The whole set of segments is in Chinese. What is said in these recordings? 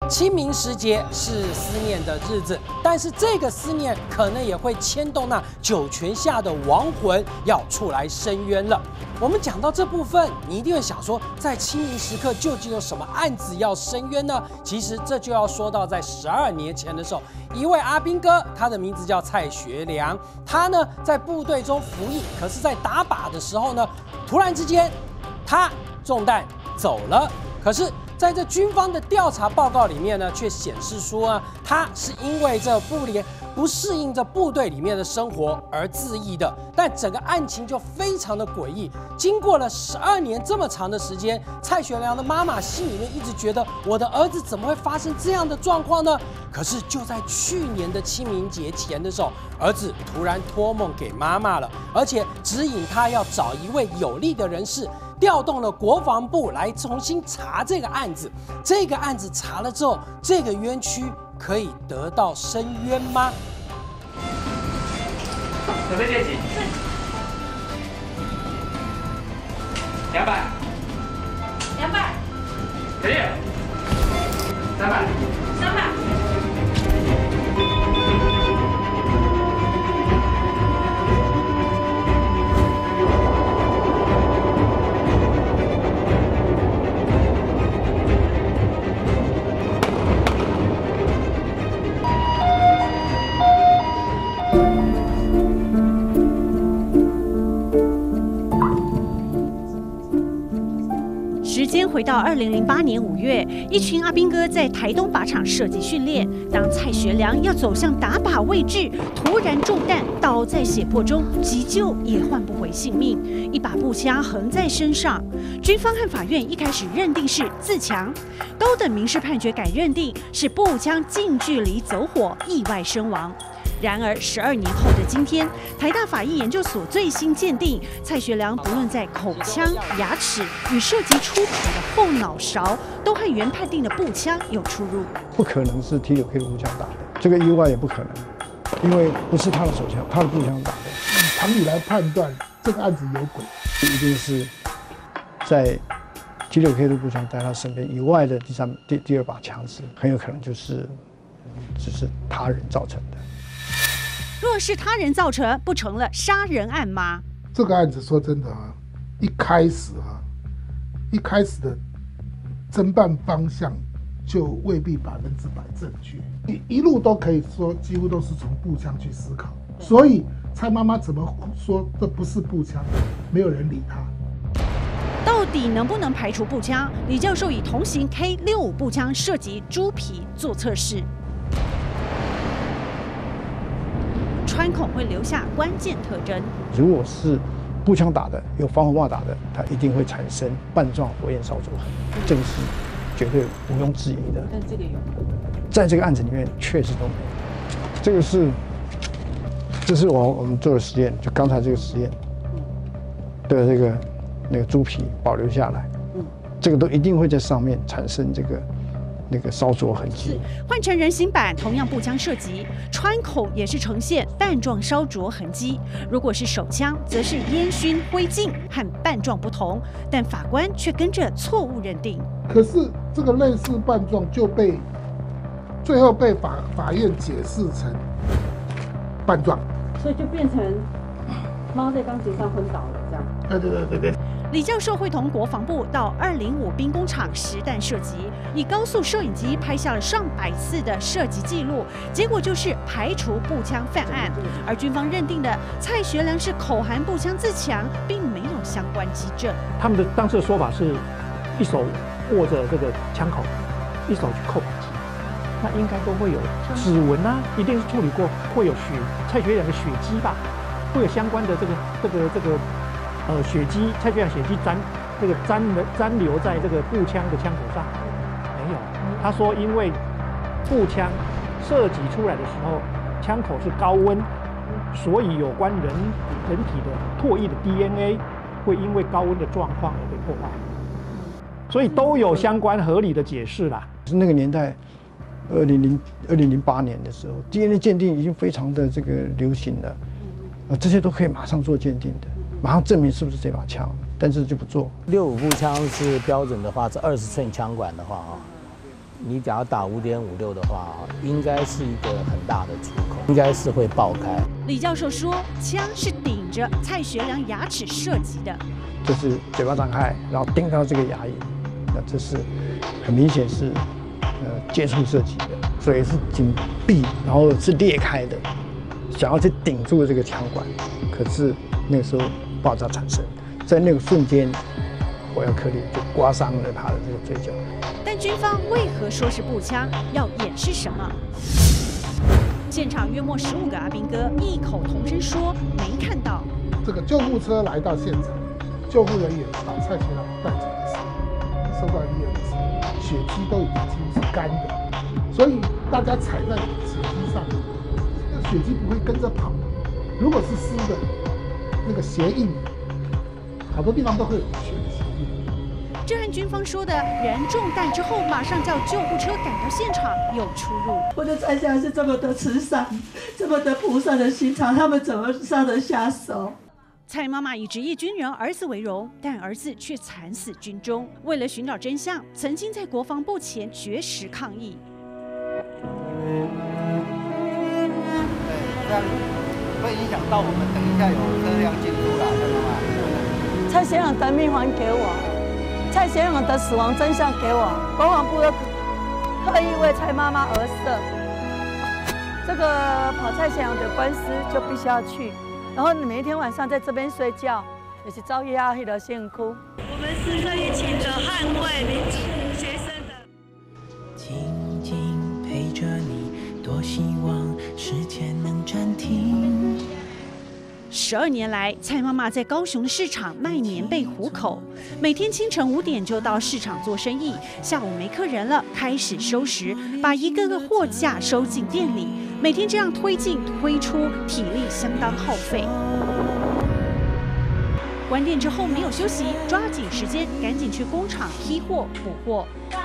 清明时节是思念的日子，但是这个思念可能也会牵动那九泉下的亡魂要出来申冤了。我们讲到这部分，你一定会想说，在清明时刻究竟有什么案子要申冤呢？其实这就要说到在12年前的时候，一位阿兵哥，他的名字叫蔡学良，他呢在部队中服役，可是在打靶的时候呢，突然之间他中弹走了。可是在这军方的调查报告里面呢，却显示说啊，他是因为这不适应这部队里面的生活而自缢的。但整个案情就非常的诡异。经过了12年这么长的时间，蔡学良的妈妈心里面一直觉得，我的儿子怎么会发生这样的状况呢？可是就在去年的清明节前的时候，儿子突然托梦给妈妈了，而且指引他要找一位有力的人士。调动了国防部来重新查这个案子，这个案子查了之后，这个冤屈可以得到申冤吗？ 准备练习。200。200。可以。300。300。 时间回到2008年5月，一群阿兵哥在台东靶场射击训练。当蔡学良要走向打靶位置，突然中弹，倒在血泊中，急救也换不回性命。一把步枪横在身上，军方和法院一开始认定是自强，高等民事判决改认定是步枪近距离走火，意外身亡。然而，12年后的今天，台大法医研究所最新鉴定，蔡学良不论在口腔、牙齿与涉及出体的后脑勺，都和原判定的步枪有出入。 不可能是T9K的步枪打的，这个意外也不可能，因为不是他的手枪，他的步枪打的。 常理来判断，这个案子有鬼， 一定是在T9K的步枪在他身边以外的第二把枪支，很有可能就是他人造成的。 若是他人造成，不成了杀人案吗？ 这个案子说真的啊，一开始的侦办方向就未必100%正确，一路都可以说几乎都是从步枪去思考，所以蔡妈妈怎么说这不是步枪，没有人理她。 到底能不能排除步枪？李教授以同型 K65步枪射击猪皮做测试。穿孔会留下关键特征。 如果是步枪打的，有防火帽打的，它一定会产生瓣状火焰烧灼痕，这个是绝对毋庸置疑的。 但这个有， 在这个案子里面确实都没有。这是我们做的实验，就刚才这个实验的那个猪皮保留下来，这个都一定会在上面产生那个烧灼痕迹。 换成人形版，同样步枪射击，穿孔也是呈现瓣状烧灼痕迹。如果是手枪，则是烟熏灰烬，和瓣状不同。但法官却跟着错误认定。 可是这个类似瓣状就最后被法院解释成瓣状， 所以就变成猫在钢琴上昏倒了这样。 对。 李教授会同国防部到205兵工厂实弹射击，以高速摄影机拍下了上百次的射击记录，结果就是排除步枪犯案。而军方认定的蔡学良是口含步枪自强，并没有相关基证。 他们的当时的说法是，一手握着这个枪口，一手去扣扳机，那应该都会有指纹啊，一定是处理过，会有蔡学良的血迹吧，会有相关的这个。血迹，蔡学良血迹粘留在这个步枪的枪口上，没有。他说，因为步枪射击出来的时候，枪口是高温，所以有关人体的唾液的 DNA 会因为高温的状况而被破坏，所以都有相关合理的解释啦。 那个年代，2008年的时候 ，DNA 鉴定已经非常的流行了，这些都可以马上做鉴定的。马上证明是不是这把枪，但是就不做。 65步枪是标准的话，是20寸枪管的话你假如打5.56的话，应该是一个很大的出口，应该是会爆开。 李教授说，枪是顶着蔡学良牙齿射击的， 就是嘴巴张开，然后顶到这个牙龈，那这是很明显是接触射击的，所以是紧闭，然后是裂开的，想要去顶住这个枪管，可是那个时候爆炸产生，在那个瞬间，火药颗粒就刮伤了他的这个嘴角。 但军方为何说是步枪？要掩饰什么？现场约莫15个阿兵哥异口同声说没看到。 这个救护车来到现场，救护人员把蔡学良带走的时候，送到医院的时候，血迹都已经几乎是干的，所以大家踩在血迹上，那血迹不会跟着跑。如果是湿的，那个鞋印，好多地方都会有血的鞋印。 这和军方说的人中弹之后马上叫救护车赶到现场有出入。 我的蔡先生是这么的慈善，这么的菩萨的心肠，他们怎么上得下手？ 蔡妈妈以职业军人儿子为荣，但儿子却惨死军中。为了寻找真相，曾经在国防部前绝食抗议。 这样会影响到我们等一下有车辆进入了，知道吗？ 蔡先生的命还给我。蔡先生的死亡真相给我，国防部又刻意为蔡妈妈而设，这个跑蔡先生的官司就必须要去，然后你每一天晚上在这边睡觉，也是遭遇压力的辛苦。 我们是可以请着捍卫民主学生的。 静静陪着你，多希望时间能暂停。 12年来，蔡妈妈在高雄的市场卖棉被糊口，每天清晨5点就到市场做生意，下午没客人了，开始收拾，把一个个货架收进店里，每天这样推进推出，体力相当耗费。关店之后没有休息，抓紧时间赶紧去工厂批货补货。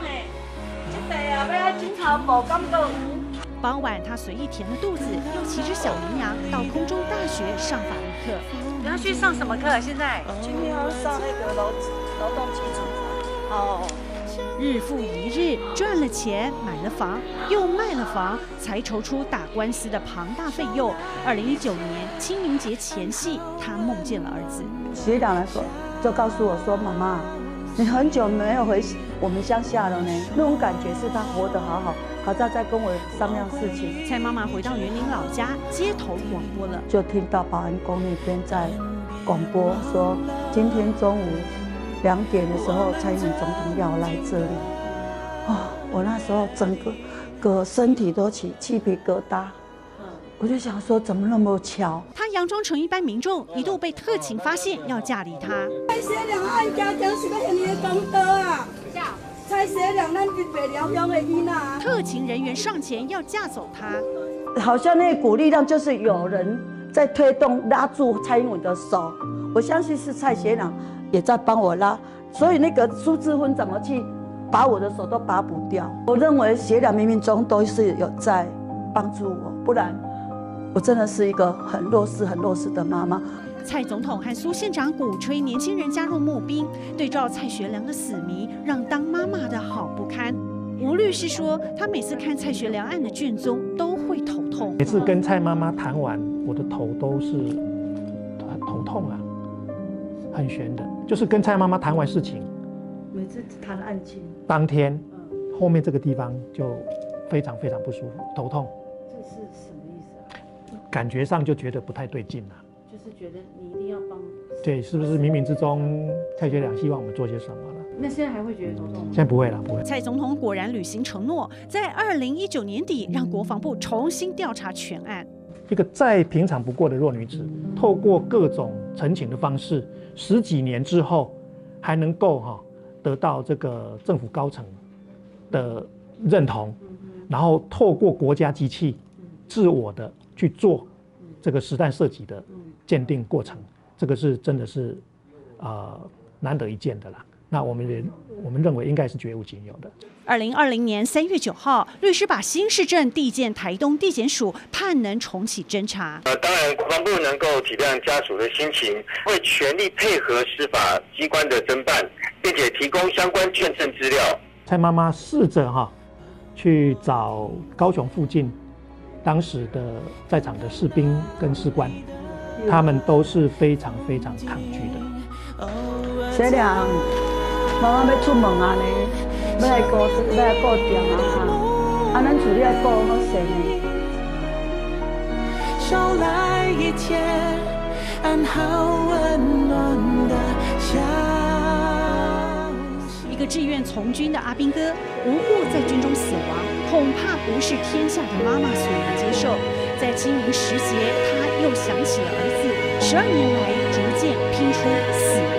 傍晚，他随意填了肚子，又骑着小羚羊到空中大学上法律课。 你要去上什么课？现在？ 今天要上那个劳动基础法。 哦。 日复一日，赚了钱，买了房，又卖了房，才筹出打官司的庞大费用。2019年清明节前夕，他梦见了儿子。 学长来说，就告诉我说：“妈妈，你很久没有回我们乡下了呢。”那种感觉是他活得好好。好在在跟我商量事情。 蔡妈妈回到园林老家，街头广播了， 就听到保安宫那边在广播说，今天中午2点的时候，蔡英文总统要来这里。我那时候整个身体都起鸡皮疙瘩。我就想说，怎么那么巧？ 他佯装成一般民众，一度被特勤发现要架离他。 蔡学良案家长是个很严功德啊！蔡学良，咱是北寮乡的囡仔。 特勤人员上前要架走他， 好像那股力量就是有人在推动拉住蔡英文的手。我相信是蔡学良也在帮我拉，所以那个苏志芬怎么去把我的手都拔不掉？我认为学良冥冥中都是有在帮助我，不然我真的是一个很弱势的妈妈。 蔡总统和苏县长鼓吹年轻人加入募兵，对照蔡学良的死迷，让当妈妈的好不堪。吴律师说，他每次看蔡学良案的卷宗都会头痛。 每次跟蔡妈妈谈完，我的头都是头痛啊，很悬的。就是跟蔡妈妈谈完事情， 每次谈案情， 当天后面这个地方就非常不舒服，头痛。 这是什么意思啊？ 感觉上就觉得不太对劲了。 就是觉得你一定要帮。 对，是不是冥冥之中蔡学良希望我们做些什么了？ 那现在还会觉得头痛吗？ 现在不会了，不会。 蔡总统果然履行承诺，在2019年底让国防部重新调查全案。 一个再平常不过的弱女子，透过各种陈情的方式，10几年之后还能够得到这个政府高层的认同，然后透过国家机器自我的去做这个实弹射击的鉴定过程，这个是真的是难得一见的啦。那我们认为应该是绝无仅有的。 2020年3月9号，律师把新市镇递件台东地检署，盼能重启侦查。 当然，国防部能够体谅家属的心情，会全力配合司法机关的侦办，并且提供相关卷证资料。 蔡妈妈试着去找高雄附近当时的在场的士兵跟士官，他们都是非常非常抗拒的。 小良，妈妈要出门啊呢，要来顾店啊哈，啊，咱处理要顾好势呢。 捎来一天安好温暖的消息。 一个志愿从军的阿兵哥无故在军中死亡，恐怕不是天下的妈妈所能接受。在清明时节，他又想起了儿子，12年来逐渐拼出死